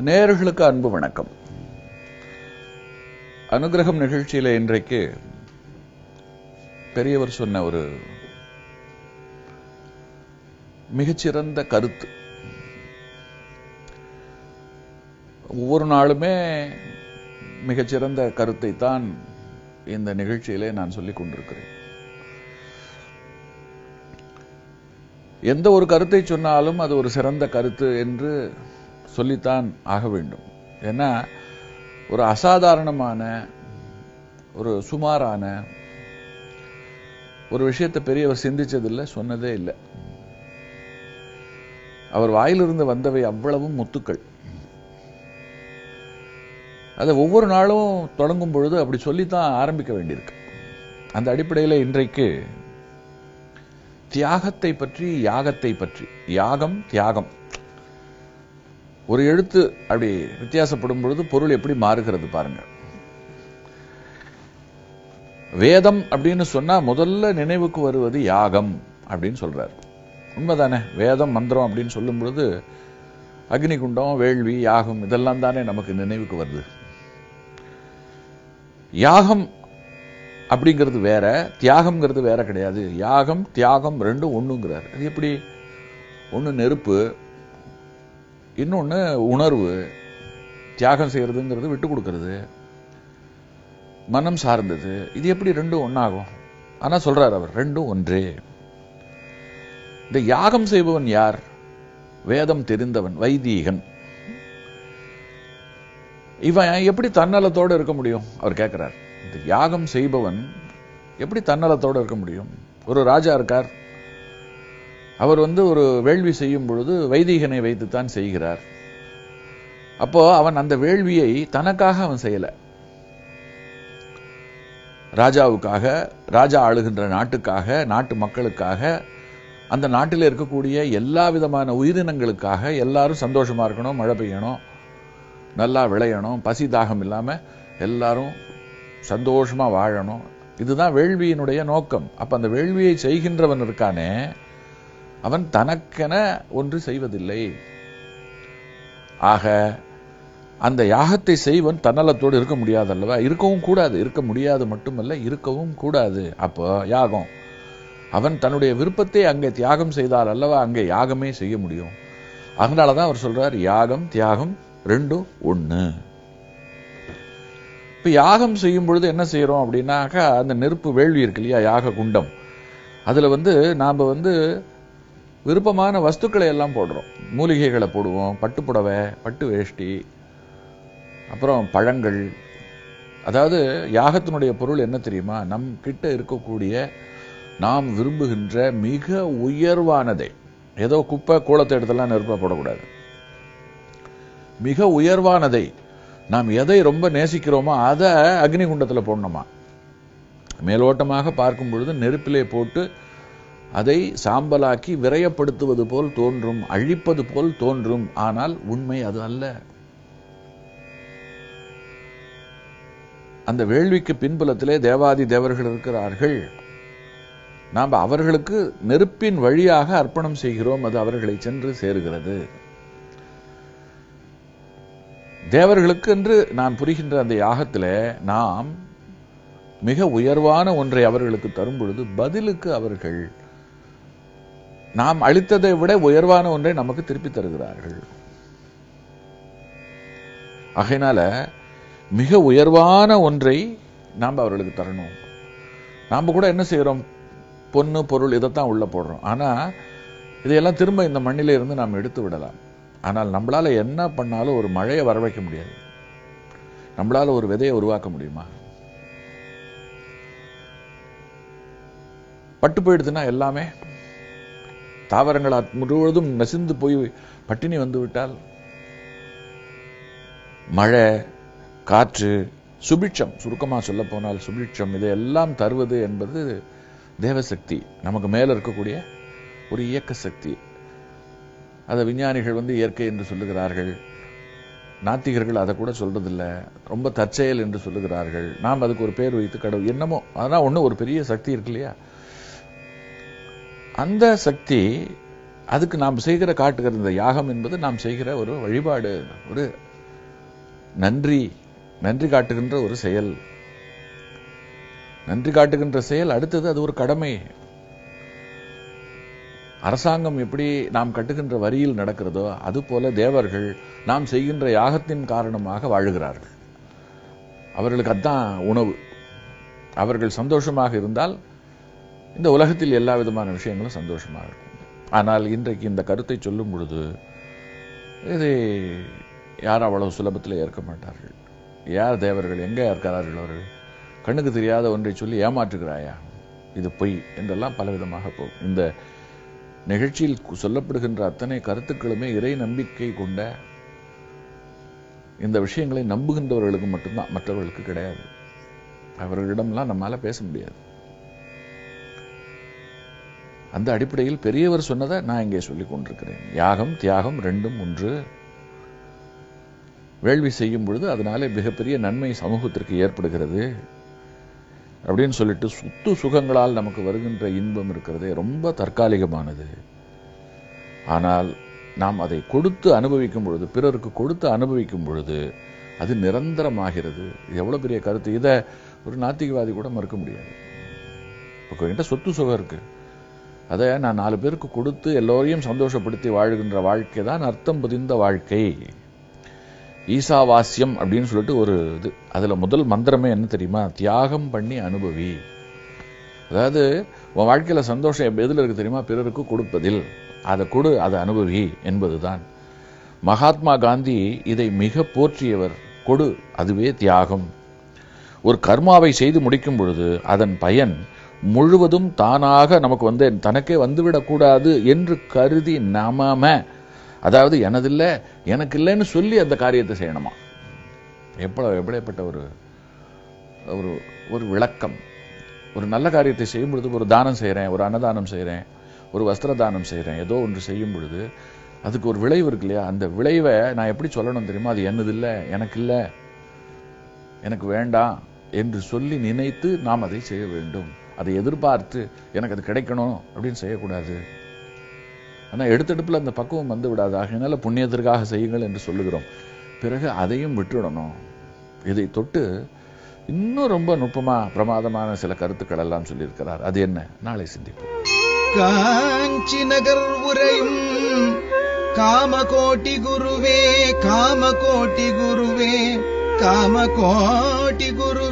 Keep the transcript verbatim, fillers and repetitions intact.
நேயர்களுக்கு அன்பு வணக்கம். அனுகிரகம் நிகழ்ச்சியில இன்றைக்கு பெரியவர் சொன்ன ஒரு மிகச்சிறந்த கருத்து. ஒவ்வொரு நாளுமே மிகச்சிறந்த கருத்தை தான் இந்த நிகழ்ச்சியிலே நான் சொல்லிக் கொண்டிருக்கிறேன். எந்த ஒரு கருத்தை சொன்னாலும் அது ஒரு சிறந்த கருத்து என்று சொல்லித்தான் ஆக வேண்டும். ஏன்னா ஒரு அசாதாரணமான ஒரு சுமாரான ஒரு விஷயத்தை பெரியவர் சிந்திச்சதில்லை, சொன்னதே இல்லை. அவர் வாயிலிருந்து வந்தவை அவ்வளவும் முத்துக்கள். அதை ஒவ்வொரு நாளும் தொடங்கும் பொழுது அப்படி சொல்லித்தான் ஆரம்பிக்க வேண்டியிருக்கு. அந்த அடிப்படையில் இன்றைக்கு தியாகத்தை பற்றி, யாகத்தை பற்றி, யாகம் தியாகம், ஒரு எழுத்து அப்படி வித்தியாசப்படும் பொழுது பொருள் எப்படி மாறுகிறது பாருங்க. வேதம் அப்படின்னு சொன்னா முதல்ல நினைவுக்கு வருவது யாகம் அப்படின்னு சொல்றாரு. உண்மைதானே? வேதம் மந்திரம் அப்படின்னு சொல்லும் பொழுது அக்னிகுண்டம், வேள்வி, யாகம் இதெல்லாம் தானே நமக்கு நினைவுக்கு வருது. யாகம் அப்படிங்கிறது வேற, தியாகம்ங்கிறது வேற கிடையாது. யாகம் தியாகம் ரெண்டும் ஒண்ணுங்கிறார். அது எப்படி? ஒண்ணு நெருப்பு, இன்னொன்னு உணர்வு. தியாகம் செய்யறதுங்கிறது விட்டு கொடுக்கிறது, மனம் சார்ந்தது. இது எப்படி ரெண்டும் ஒன்னாகும்? ஆனா சொல்றார் அவர், ரெண்டும் ஒன்றே. இந்த யாகம் செய்பவன் யார்? வேதம் தெரிந்தவன், வைதீகன். இவன் எப்படி தன்னலத்தோடு இருக்க முடியும்? அவர் கேட்கிறார். இந்த யாகம் செய்பவன் எப்படி தன்னலத்தோடு இருக்க முடியும்? ஒரு ராஜா இருக்கார், அவர் வந்து ஒரு வேள்வி செய்யும் பொழுது வைதீகனை வைத்துத்தான் செய்கிறார். அப்போ அவன் அந்த வேள்வியை தனக்காக அவன் செய்யல, ராஜாவுக்காக, ராஜா ஆளுகின்ற நாட்டுக்காக, நாட்டு மக்களுக்காக, அந்த நாட்டில் இருக்கக்கூடிய எல்லா விதமான உயிரினங்களுக்காக. எல்லாரும் சந்தோஷமா இருக்கணும், மழை பெய்யணும், நல்லா விளையணும், பசி தாகம் இல்லாம எல்லாரும் சந்தோஷமா வாழணும். இதுதான் வேள்வியினுடைய நோக்கம். அப்ப அந்த வேள்வியை செய்கின்றவன் இருக்கானே, அவன் தனக்கென ஒன்று செய்வதில்லை. ஆக அந்த யாகத்தை செய்வன் தன்னலத்தோடு இருக்க முடியாது அல்லவா? இருக்கவும் கூடாது. இருக்க முடியாது மட்டுமல்ல, இருக்கவும் கூடாது. அப்போ யாகம், அவன் தன்னுடைய விருப்பத்தை அங்கே தியாகம் செய்தால் அல்லவா அங்கே யாகமே செய்ய முடியும். அதனாலதான் அவர் சொல்றார், யாகம் தியாகம் ரெண்டும் ஒண்ணு. இப்ப யாகம் செய்யும் பொழுது என்ன செய்யறோம் அப்படின்னாக்கா, அந்த நெருப்பு வேள்வி இருக்கு இல்லையா, யாக குண்டம், அதுல வந்து நாம வந்து விருப்பமான வஸ்துக்களை எல்லாம் போடுறோம். மூலிகைகளை போடுவோம், பட்டுப்புடவை, பட்டு வேஷ்டி, அப்புறம் பழங்கள். அதாவது யாகத்தினுடைய பொருள் என்ன தெரியுமா? நம் கிட்ட இருக்கக்கூடிய, நாம் விரும்புகின்ற மிக உயர்வானதை, ஏதோ குப்பை கூளத்தை எடுத்தெல்லாம் நெருப்பா போடக்கூடாது. மிக உயர்வானதை, நாம் எதை ரொம்ப நேசிக்கிறோமோ அதை அக்னி குண்டத்துல போடணுமா. மேலோட்டமாக பார்க்கும் பொழுது நெருப்பிலே போட்டு அதை சாம்பலாக்கி விரயப்படுத்துவது போல் தோன்றும், அழிப்பது போல் தோன்றும். ஆனால் உண்மை அது அல்ல. அந்த வேள்விக்கு பின்புலத்திலே தேவாதி தேவர்கள் இருக்கிறார்கள். நாம் அவர்களுக்கு நெருப்பின் வழியாக அர்ப்பணம் செய்கிறோம், அது அவர்களை சென்று சேருகிறது. தேவர்களுக்கு என்று நான் புரிகின்ற அந்த யாகத்தில் நாம் மிக உயர்வான ஒன்றை அவர்களுக்கு தரும் பொழுது பதிலுக்கு அவர்கள் நாம் அளித்ததை விட உயர்வான ஒன்றை நமக்கு திருப்பி தருகிறார்கள். ஆகையினால மிக உயர்வான ஒன்றை நாம் அவர்களுக்கு தரணும். நாம் கூட என்ன செய்யறோம்? பொண்ணு பொருள் இதைத்தான் உள்ள போடுறோம். ஆனா இதையெல்லாம் திரும்ப இந்த மண்ணில இருந்து நாம் எடுத்து விடலாம். ஆனால் நம்மளால என்ன பண்ணாலும் ஒரு மழையை வர வைக்க முடியாது. நம்மளால ஒரு விதையை உருவாக்க முடியுமா? பட்டு போயிடுதுன்னா எல்லாமே தாவரங்களா முழுவதும் நசிந்து போய் பட்டினி வந்து விட்டால், மழை, காற்று, சுபிட்சம், சுருக்கமா சொல்ல போனால் சுபிட்சம், இதையெல்லாம் தருவது என்பது தேவசக்தி, நமக்கு மேல இருக்கக்கூடிய ஒரு இயக்க சக்தி. அதை விஞ்ஞானிகள் வந்து இயற்கை என்று சொல்லுகிறார்கள், நாத்திகர்கள் அதை கூட சொல்றதில்லை, ரொம்ப தற்செயல் என்று சொல்லுகிறார்கள். நாம் அதுக்கு ஒரு பேர் வைத்து கடவுள் என்னமோ, அதனால் ஒண்ணு ஒரு பெரிய சக்தி இருக்கு இல்லையா, அந்த சக்தி அதுக்கு நாம் செய்கிற காட்டுகிற இந்த யாகம் என்பது நாம் செய்கிற ஒரு வழிபாடு, ஒரு நன்றி நன்றி காட்டுகின்ற ஒரு செயல். நன்றி காட்டுகின்ற செயல். அடுத்தது அது ஒரு கடமை. அரசாங்கம் எப்படி நாம் கட்டுகின்ற வரியில் நடக்கிறதோ அது போல தேவர்கள் நாம் செய்கின்ற யாகத்தின் காரணமாக வாழுகிறார்கள். அவர்களுக்கு அதான் உணவு. அவர்கள் சந்தோஷமாக இருந்தால் இந்த உலகத்தில் எல்லா விதமான விஷயங்களும் சந்தோஷமாக இருக்கும். ஆனால் இன்றைக்கு இந்த கருத்தை சொல்லும் பொழுது இதை யாரும் அவ்வளவு சுலபத்தில் ஏற்க மாட்டார்கள். யார் தேவர்கள், எங்கே இருக்கிறார்கள் அவர்கள்? கண்ணுக்கு தெரியாத ஒன்றை சொல்லி ஏமாற்றுகிறாயா, இது பொய் என்றெல்லாம் பலவிதமாக போகும். இந்த நிகழ்ச்சியில் சொல்லப்படுகின்ற அத்தனை கருத்துக்களுமே இறை நம்பிக்கை கொண்ட இந்த விஷயங்களை நம்புகின்றவர்களுக்கு மட்டும்தான், மற்றவர்களுக்கு கிடையாது. அவர்களிடம்லாம் நம்மால பேச முடியாது. அந்த அடிப்படையில் பெரியவர் சொன்னதை நான் இங்கே சொல்லிக் கொண்டிருக்கிறேன். யாகம் தியாகம் ரெண்டும் ஒன்று. வேள்வி செய்யும் பொழுது அதனாலே மிகப்பெரிய நன்மை சமூகத்திற்கு ஏற்படுகிறது அப்படின்னு சொல்லிட்டு சுத்து சுகங்களால் நமக்கு வருகின்ற இன்பம் இருக்கிறதே ரொம்ப தற்காலிகமானது. ஆனால் நாம் அதை கொடுத்து அனுபவிக்கும் பொழுது, பிறருக்கு கொடுத்து அனுபவிக்கும் பொழுது அது நிரந்தரமாகிறது. எவ்வளவு பெரிய கருத்து! இதை ஒரு நாத்திகவாதி கூட மறுக்க முடியாது. இப்போ என்கிட்ட சொத்து சுகம் இருக்கு, அதை நான் நாலு பேருக்கு கொடுத்து எல்லோரையும் சந்தோஷப்படுத்தி வாழ்கின்ற வாழ்க்கை தான் அர்த்தம் பதிந்த வாழ்க்கை. ஈசாவாஸ்யம் அப்படின்னு சொல்லிட்டு ஒரு இது, அதுல முதல் மந்திரமே என்ன தெரியுமா? தியாகம் பண்ணி அனுபவி. அதாவது உன் வாழ்க்கையில சந்தோஷம் எதுல இருக்கு தெரியுமா? பிறருக்கு கொடுப்பதில். அதை கொடு, அதை அனுபவி என்பதுதான். மகாத்மா காந்தி இதை மிக போற்றியவர். கொடு, அதுவே தியாகம். ஒரு கர்மாவை செய்து முடிக்கும் பொழுது அதன் பயன் முழுவதும் தானாக நமக்கு வந்து தனக்கே வந்துவிடக்கூடாது என்று கருதி நாம, அதாவது எனதில்லை எனக்கு இல்லைன்னு சொல்லி அந்த காரியத்தை செய்யணுமா. எவ்வளவு எப்படிப்பட்ட ஒரு ஒரு ஒரு விளக்கம். ஒரு நல்ல காரியத்தை செய்யும் பொழுது, ஒரு தானம் செய்கிறேன், ஒரு அன்னதானம் செய்கிறேன், ஒரு வஸ்திர தானம் செய்கிறேன், ஏதோ ஒன்று செய்யும் பொழுது அதுக்கு ஒரு விளைவு இருக்கு இல்லையா? அந்த விளைவை நான் எப்படி சொல்லணும் தெரியுமா? அது என்னது இல்லை, எனக்கு இல்லை, எனக்கு வேண்டாம் என்று சொல்லி நினைத்து நாம் அதை செய்ய வேண்டும். அதை எதிர்பார்த்து எனக்கு அது கிடைக்கணும் அப்படின்னு செய்யக்கூடாது. ஆனால் எடுத்தெடுப்பில் அந்த பக்குவம் வந்து விடாது. ஆகையினால புண்ணியத்திற்காக செய்யுங்கள் என்று சொல்லுகிறோம். பிறகு அதையும் விட்டுடணும். இதை தொட்டு இன்னும் ரொம்ப நுட்பமா பிரமாதமான சில கருத்துக்கள் எல்லாம் சொல்லியிருக்கிறார். அது என்ன? நாளை சிந்திப்போம். காஞ்சி நகர் உரையும் காமகோட்டி குருவே, காமகோட்டி குருவே, காமகோட்டி குரு